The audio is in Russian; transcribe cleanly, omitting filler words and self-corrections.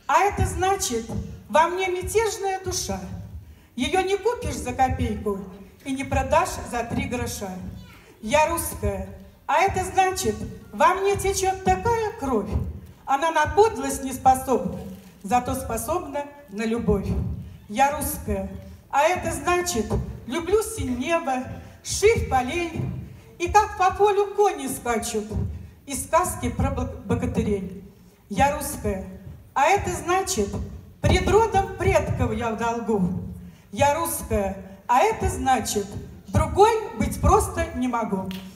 А это значит, во мне мятежная душа. Ее не купишь за копейку и не продашь за 3 гроша. Я русская, а это значит, во мне течет такая кровь. Она на подлость не способна, зато способна на любовь. Я русская, а это значит, люблю синь небо, ширь полей, и как по полю кони скачут, и сказки про богатырей. Я русская, а это значит, пред родом предков я в долгу. Я русская, а это значит, другой быть просто не могу.